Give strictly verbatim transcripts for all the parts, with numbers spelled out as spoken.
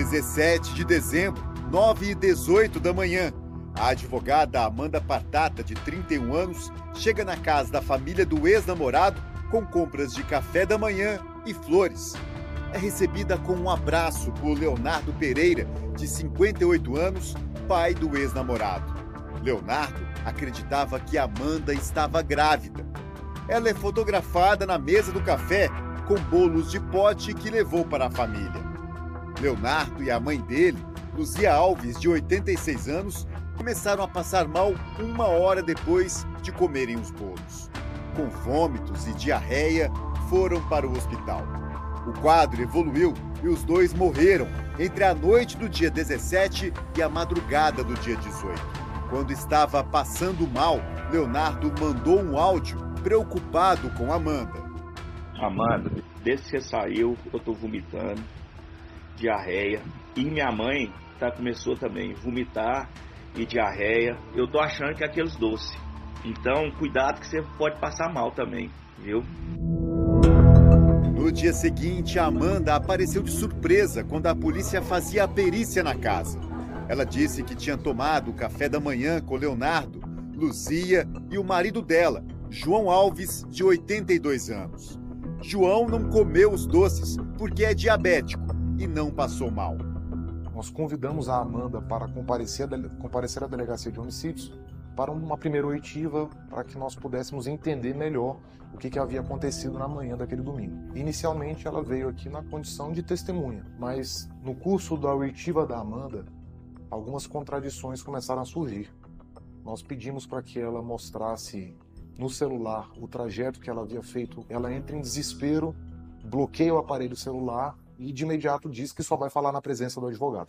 dezessete de dezembro, nove e dezoito da manhã. A advogada Amanda Partata, de trinta e um anos, chega na casa da família do ex-namorado com compras de café da manhã e flores. É recebida com um abraço por Leonardo Pereira, de cinquenta e oito anos, pai do ex-namorado. Leonardo acreditava que Amanda estava grávida. Ela é fotografada na mesa do café com bolos de pote que levou para a família. Leonardo e a mãe dele, Luzia Alves, de oitenta e seis anos, começaram a passar mal uma hora depois de comerem os bolos. Com vômitos e diarreia, foram para o hospital. O quadro evoluiu e os dois morreram entre a noite do dia dezessete e a madrugada do dia dezoito. Quando estava passando mal, Leonardo mandou um áudio preocupado com Amanda. Amanda, desde que você saiu, eu tô vomitando, diarreia. E minha mãe tá, começou também a vomitar e diarreia. Eu tô achando que é aqueles doces. Então, cuidado que você pode passar mal também, viu? No dia seguinte, a Amanda apareceu de surpresa quando a polícia fazia a perícia na casa. Ela disse que tinha tomado o café da manhã com Leonardo, Luzia e o marido dela, João Alves, de oitenta e dois anos. João não comeu os doces porque é diabético e não passou mal. Nós convidamos a Amanda para comparecer, comparecer à delegacia de homicídios para uma primeira oitiva, para que nós pudéssemos entender melhor o que, que havia acontecido na manhã daquele domingo. Inicialmente ela veio aqui na condição de testemunha, mas no curso da oitiva da Amanda, algumas contradições começaram a surgir. Nós pedimos para que ela mostrasse no celular o trajeto que ela havia feito. Ela entra em desespero, bloqueia o aparelho celular e de imediato diz que só vai falar na presença do advogado.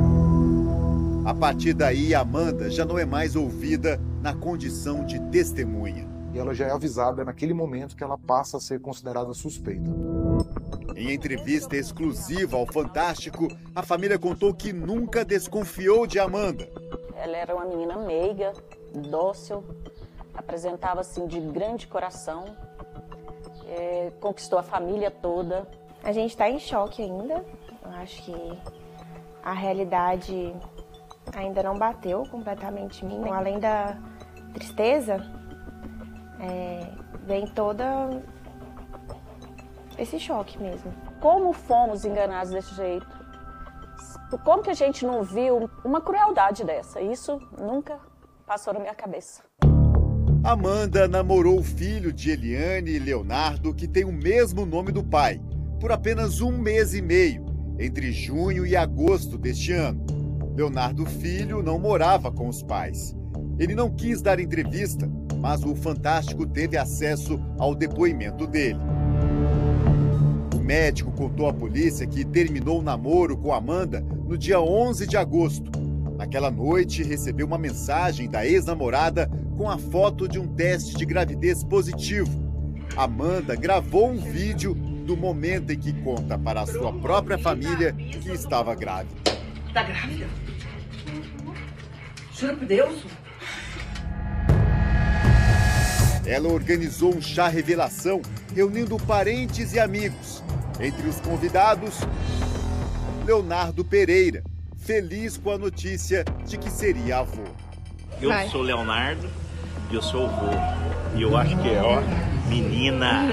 A partir daí, Amanda já não é mais ouvida na condição de testemunha. E ela já é avisada naquele momento que ela passa a ser considerada suspeita. Em entrevista exclusiva ao Fantástico, a família contou que nunca desconfiou de Amanda. Ela era uma menina meiga, dócil, apresentava-se de grande coração, é, conquistou a família toda. A gente está em choque ainda. Eu acho que a realidade ainda não bateu completamente em mim. Além da tristeza, é, vem toda esse choque mesmo. Como fomos enganados desse jeito? Como que a gente não viu uma crueldade dessa? Isso nunca passou na minha cabeça. Amanda namorou o filho de Eliane e Leonardo, que tem o mesmo nome do pai, por apenas um mês e meio, entre junho e agosto deste ano. Leonardo Filho não morava com os pais. Ele não quis dar entrevista, mas o Fantástico teve acesso ao depoimento dele. O médico contou à polícia que terminou o namoro com Amanda no dia onze de agosto. Naquela noite, recebeu uma mensagem da ex-namorada com a foto de um teste de gravidez positivo. Amanda gravou um vídeo do momento em que conta para a sua própria família que estava grávida. Tá grávida? Juro por Deus? Ela organizou um chá revelação, reunindo parentes e amigos. Entre os convidados, Leonardo Pereira, feliz com a notícia de que seria avô. Eu Vai. sou Leonardo e eu sou avô. E eu acho que é, ó, menina.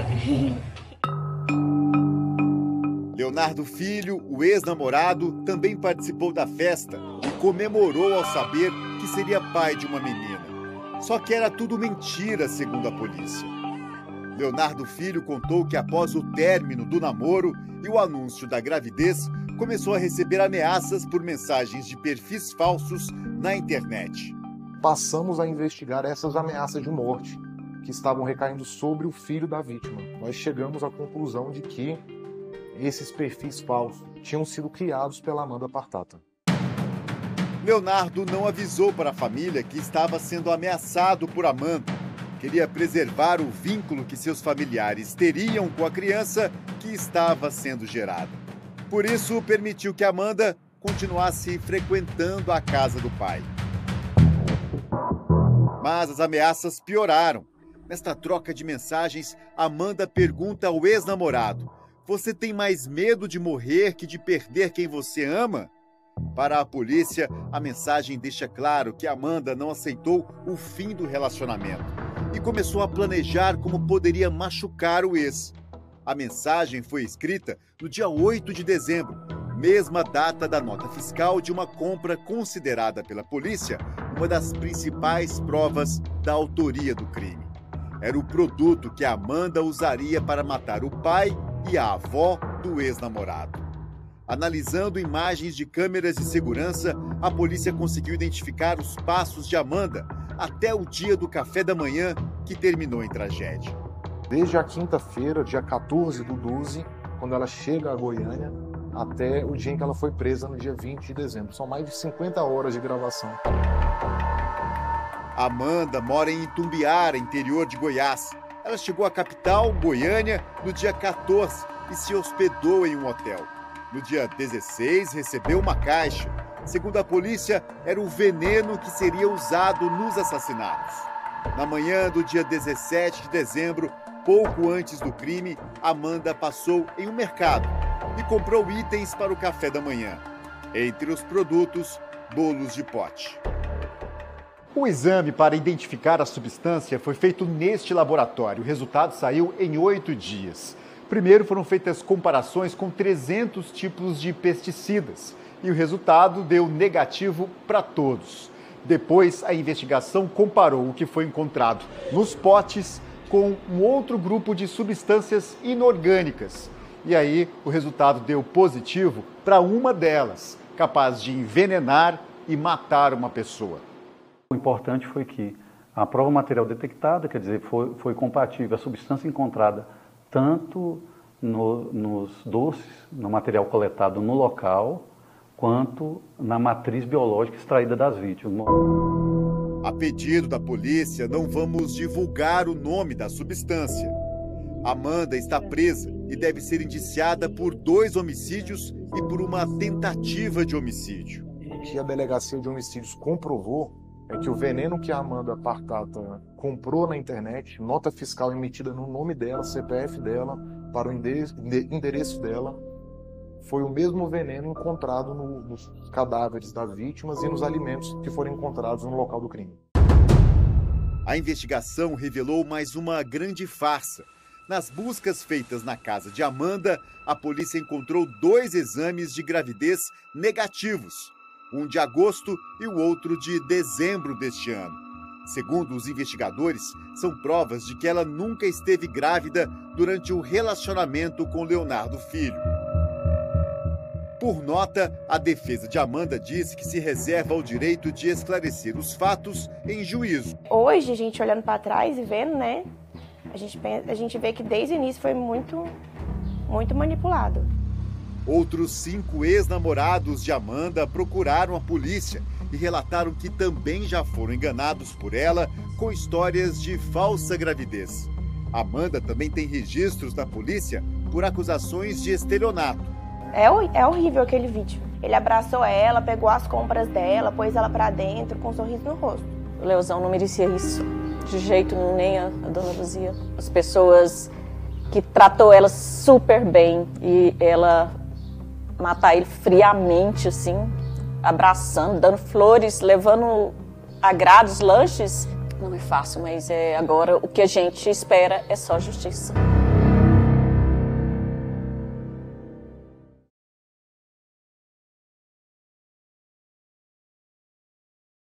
Leonardo Filho, o ex-namorado, também participou da festa e comemorou ao saber que seria pai de uma menina. Só que era tudo mentira, segundo a polícia. Leonardo Filho contou que após o término do namoro e o anúncio da gravidez, começou a receber ameaças por mensagens de perfis falsos na internet. Passamos a investigar essas ameaças de morte que estavam recaindo sobre o filho da vítima. Nós chegamos à conclusão de que esses perfis falsos tinham sido criados pela Amanda Partata. Leonardo não avisou para a família que estava sendo ameaçado por Amanda. Queria preservar o vínculo que seus familiares teriam com a criança que estava sendo gerada. Por isso, permitiu que Amanda continuasse frequentando a casa do pai. Mas as ameaças pioraram. Nesta troca de mensagens, Amanda pergunta ao ex-namorado Você tem mais medo de morrer que de perder quem você ama? Para a polícia, a mensagem deixa claro que Amanda não aceitou o fim do relacionamento e começou a planejar como poderia machucar o ex. A mensagem foi escrita no dia oito de dezembro, mesma data da nota fiscal de uma compra considerada pela polícia uma das principais provas da autoria do crime. Era o produto que Amanda usaria para matar o pai e a avó do ex-namorado. Analisando imagens de câmeras de segurança, a polícia conseguiu identificar os passos de Amanda até o dia do café da manhã, que terminou em tragédia. Desde a quinta-feira, dia quatorze do doze, quando ela chega a Goiânia, até o dia em que ela foi presa, no dia vinte de dezembro. São mais de cinquenta horas de gravação. Amanda mora em Itumbiara, interior de Goiás. Ela chegou à capital, Goiânia, no dia quatorze e se hospedou em um hotel. No dia dezesseis, recebeu uma caixa. Segundo a polícia, era o veneno que seria usado nos assassinatos. Na manhã do dia dezessete de dezembro, pouco antes do crime, Amanda passou em um mercado e comprou itens para o café da manhã. Entre os produtos, bolos de pote. O exame para identificar a substância foi feito neste laboratório. O resultado saiu em oito dias. Primeiro foram feitas comparações com trezentos tipos de pesticidas e o resultado deu negativo para todos. Depois, a investigação comparou o que foi encontrado nos potes com um outro grupo de substâncias inorgânicas. E aí, o resultado deu positivo para uma delas, capaz de envenenar e matar uma pessoa. O importante foi que a prova material detectada, quer dizer, foi, foi compatível, a substância encontrada tanto no, nos doces, no material coletado no local, quanto na matriz biológica extraída das vítimas. A pedido da polícia, não vamos divulgar o nome da substância. Amanda está presa e deve ser indiciada por dois homicídios e por uma tentativa de homicídio. O que a Delegacia de Homicídios comprovou é que o veneno que a Amanda Partata comprou na internet, nota fiscal emitida no nome dela, C P F dela, para o endereço dela, foi o mesmo veneno encontrado no, nos cadáveres das vítimas e nos alimentos que foram encontrados no local do crime. A investigação revelou mais uma grande farsa. Nas buscas feitas na casa de Amanda, a polícia encontrou dois exames de gravidez negativos, um de agosto e o outro de dezembro deste ano. Segundo os investigadores, são provas de que ela nunca esteve grávida durante o relacionamento com Leonardo Filho. Por nota, a defesa de Amanda disse que se reserva o direito de esclarecer os fatos em juízo. Hoje, a gente olhando para trás e vendo, né, a gente, a gente vê que desde o início foi muito, muito manipulado. Outros cinco ex-namorados de Amanda procuraram a polícia e relataram que também já foram enganados por ela com histórias de falsa gravidez. Amanda também tem registros da polícia por acusações de estelionato. É, é horrível aquele vídeo. Ele abraçou ela, pegou as compras dela, pôs ela pra dentro com um sorriso no rosto. O Leozão não merecia isso, de jeito nenhum, nem a, a dona Luzia. As pessoas que tratou ela super bem e ela matar ele friamente, assim, abraçando, dando flores, levando agrados, lanches. Não é fácil, mas é agora o que a gente espera é só justiça.